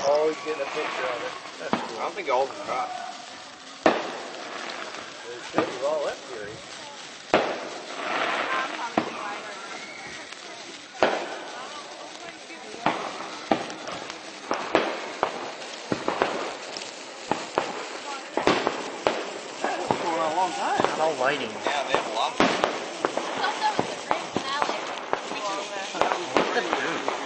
Oh, he's getting a picture of it. That's cool. I don't think all of them got. It should be all up here. That's going on a long time. Not all lighting. Yeah, they have a lot. I thought that was the Grand Finale. Me too.